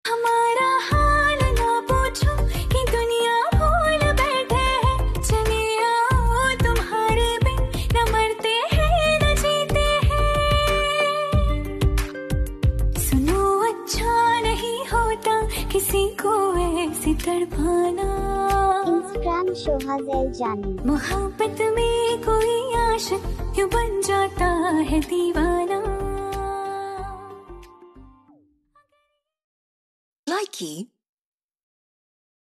हमारा हाल ना पूछो कि दुनिया भूल बैठे हैं, चले आओ तुम्हारे बिन न मरते हैं न जीते हैं। सुनो अच्छा नहीं होता किसी को ऐसे तड़पाना। इंस्टाग्राम शोहाज़ेल जानी। मोहब्बत में कोई आशिक क्यों बन जाता है दीवाना। Likey